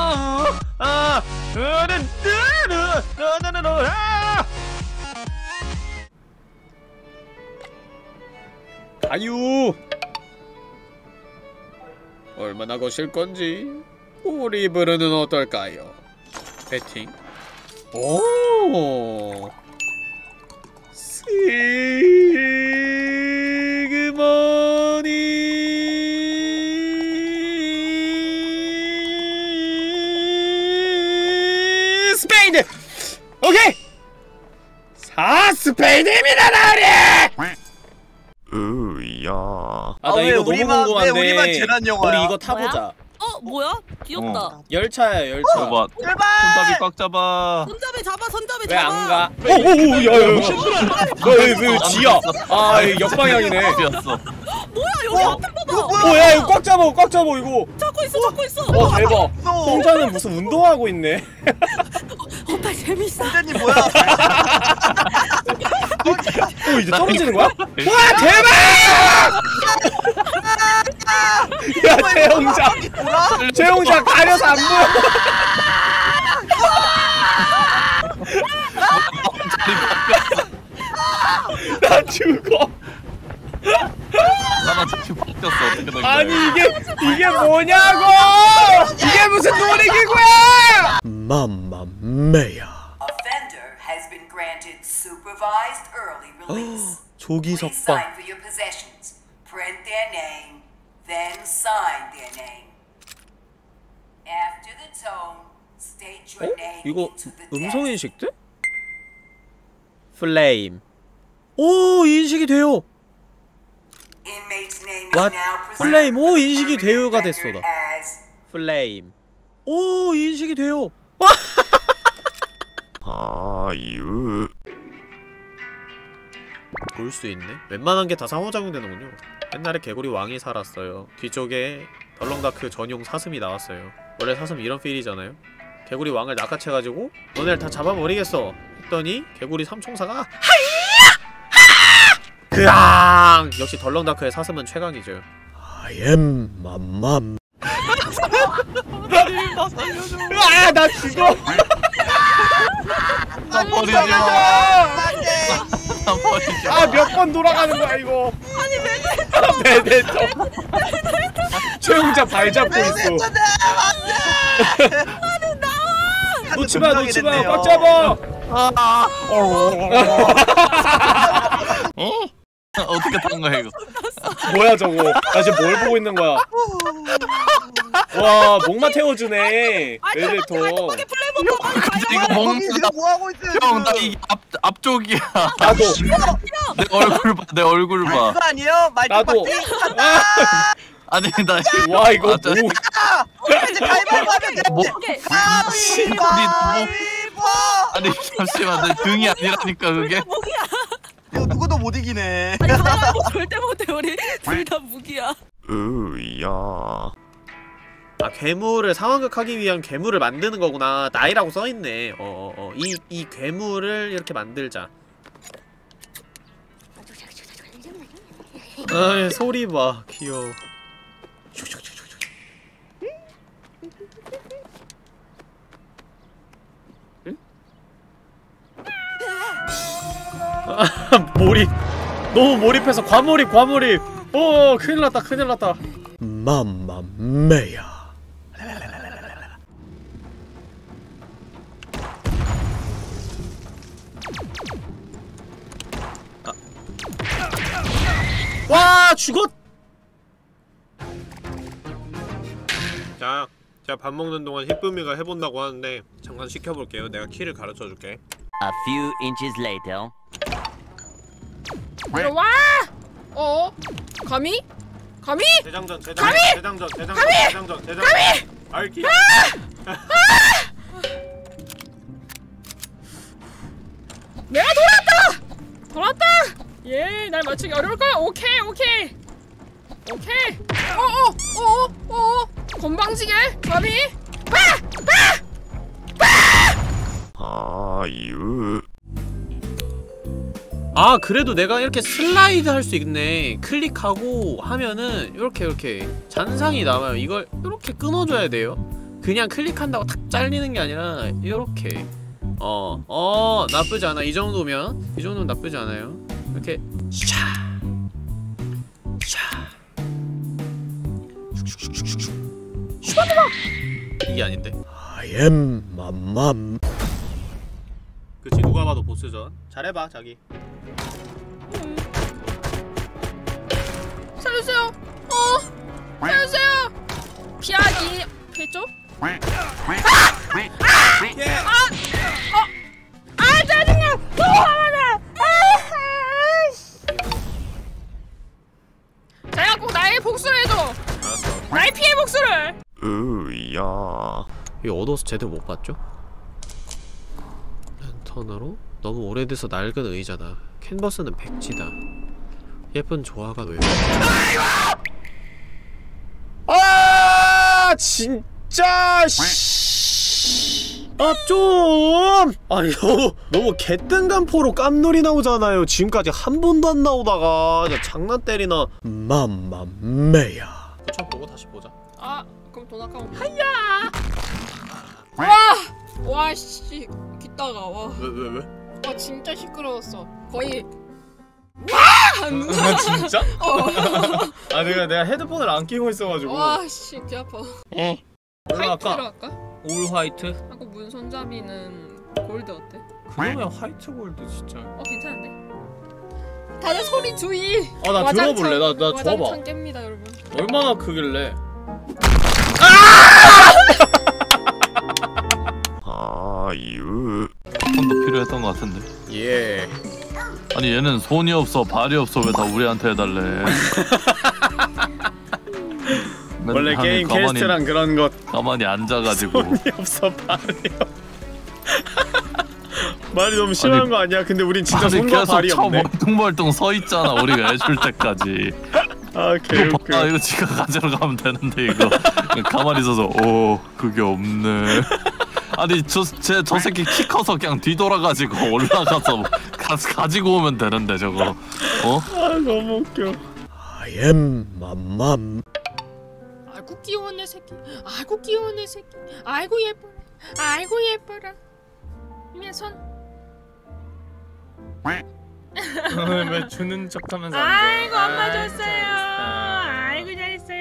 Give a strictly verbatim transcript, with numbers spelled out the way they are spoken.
아, 아유, 얼마나 거실 건지 우리 부르는 어떨까요? 배팅. 오, 시그머니 스페이드. 오케이. 사 스페이드입니다, 나으리. 으야. 아, 나 아, 이거 너무 우리만, 궁금한데. 왜 우리만 재난 영화야? 우리 이거 타보자. 뭐야? 어 뭐야? 귀엽다. 어. 열차야, 열차. 잡아. 손잡이 꽉 잡아. 손잡이 잡아, 손잡이 왜 잡아. 안 가? 오오오, 야야야. 너왜 지야? 아, 이거 역방향이네. 뛰었어. 뭐야 여기 어? 앞에 이거 봐봐. 뭐야? 오, 야, 이거 꽉 잡아, 꽉 잡아, 이거. 잡고 있어, 잡고 있어. 어, 대박. 너 홍자는 무슨 운동하고 있네. 오빠 재밌어. 선생님 뭐야? 오, 이제 떨어지는 거야? 와, 대박! 야, 최홍자. 최홍자 가려서 안 보여. 나 죽어. 나나 자식 바뀌었어. 어떻게 된 거야? 아니, 이게 이게 뭐냐고! 이게 무슨 놀이기구야! 맘마메야. Offender has been granted supervised early release. 조기 Please 석방. sign for your possessions. Print their name, then sign their name. After the tone, state your 어? name 이거 into the 음성 text. 인식 돼? 플레임. 오, 인식이 돼요. Inmate's name What? is now 플레임. 오, presented 인식이 for 돼요가 record 됐어, 나. as 플레임. 오, 인식이 돼요. 아유. 볼 수 있네. 웬만한 게 다 상호작용되는군요. 옛날에 개구리 왕이 살았어요. 뒤쪽에 덜렁다크 전용 사슴이 나왔어요. 원래 사슴 이런 필이잖아요. 개구리 왕을 낚아채가지고 너네를 다 잡아버리겠어 했더니 개구리 삼총사가 하이야! 그앙! 역시 덜렁다크의 사슴은 최강이죠. I am 맘맘. 나 살려줘. 아, 나 죽어. 나 버리지 마. 나 버리지 마. 아, 몇 번 돌아가는 거야 이거. 아니, 메데토. 최홍자 발 잡고 있어. 놓지마, 놓지마, 꽉 잡아. 어? 어떻게 탄 거야 이거? 뭐야 저거? 나 지금 뭘 보고 있는 거야? 와, 목마 태워주네. 메데토. 이거 먹는 지금 뭐 하고 있어요? 형, 나 이게 앞 앞쪽이야. 나도. 내 얼굴 봐, 내 얼굴 봐. 그거 아니에요? 나도. 말뚝박기? 아니 나 지금 와, 이거 아, 저- 뭐? 이제 가위바위보 하면 돼. 뭐? 가위바위보. 아니 잠시만, 내 등이 아니라니까 그게. 무기야. 이거 누구도 못 이기네. 아니 가위바위보 절대 못해. 우리 둘 다 무기야. 으야. 아, 괴물을 상황극하기 위한 괴물을 만드는 거구나. 나이라고 써있네. 어어어. 어, 어. 이, 이 괴물을 이렇게 만들자. 아, 소리 봐. 귀여워. 응? 아, 몰입. 너무 몰입해서 과몰입, 과몰입. 어, 큰일 났다, 큰일 났다. 맘마메야. 와, 죽었! 자, 제가 밥 먹는 동안 히쁨이가 해본다고 하는데 잠깐 시켜볼게요. 내가 키를 가르쳐줄게. A few inches later. 들어와! 어? 감히? 감히? 대장전, 대장전, 대장전, 대장전, 대장전, 대장전. 알기. 내가 돌았다! 돌았다! 예, 날 맞추기 어려울걸? 오케이, 오케이. 오케이. 어어, 어어, 어어. 건방지게, 감히? 아유. 아, 그래도 내가 이렇게 슬라이드 할 수 있네. 클릭하고 하면은 이렇게 이렇게 잔상이 남아요. 이걸 이렇게 끊어줘야 돼요. 그냥 클릭한다고 탁 잘리는 게 아니라 이렇게 어, 어 나쁘지 않아. 이 정도면 이 정도면 나쁘지 않아요. 이렇게 샤, 샤, 이게 아닌데. I am 맘맘. 그치, 누가 봐도 보스전. 잘해봐 자기. 살려주세요. 어, 살려주세요. 피하기. 피했죠? 아 짜증나. 너무 화나네. 자기가 꼭 나의 복수를 해줘. 알았어. 나의 피해 복수를. 으야. 이거 얻어서 제대로 못 봤죠? 랜턴으로? 너무 오래돼서 낡은 의자다. 캔버스는 백지다. 예쁜 조화가 왜? 아 진짜 씨. 아 좀. 아니 너무 너무 개뜬간포로 깜놀이 나오잖아요. 지금까지 한 번도 안 나오다가 진짜 장난 때리나. 맘맘매야. 그쵸 보고 다시 보자. 아 그럼 돈 아까워. 하야. 와. 와 씨. 귓다가 와. 왜 왜 왜? 와 진짜 시끄러웠어. 거의. 아 진짜? 어. 아 내가 내가 헤드폰을 안 끼고 있어가지고. 와씨 귀 아파. 어. 얼마 화이트로 아까? 할까? 올 화이트? 하고 문 손잡이는 골드 어때? 그러면 화이트 골드 진짜. 어 괜찮은데? 다들 소리 주의. 아 나 와장창, 들어볼래. 나 나 줘봐. 와장창 깹니다 여러분. 얼마나 크길래? 아! 아유. 손도 필요했던 것 같은데. 예. 아니 얘는 손이 없어 발이 없어 왜 다 우리한테 해달래. 원래 맨날 게임 가만히, 퀘스트랑 그런 것 가만히 앉아가지고 손이 없어 발이요. 말이 너무 심한 아니, 거 아니야? 근데 우린 진짜 아니, 손과 계속 발이 쳐 없네. 멀뚱멀뚱 서 있잖아 우리가 해줄 때까지. 아 이거 개웃겨. 봐 이거 지가 가지러 가면 되는데 이거 가만히 있어서 오 그게 없네. 아니 저쟤저 저 새끼 키 커서 그냥 뒤돌아가지고 올라가서 가, 가지고 오면 되는데 저거 어? 아 너무 웃겨. I am 맘맘. 아이고 귀여운 내 새끼. 아이고 귀여운 내 새끼. 아이고 예뻐라. 아이고 예뻐라. 이면 손. 왜 주는 척하면서 아이고 엄마 줬어요. 아이고 잘했어요.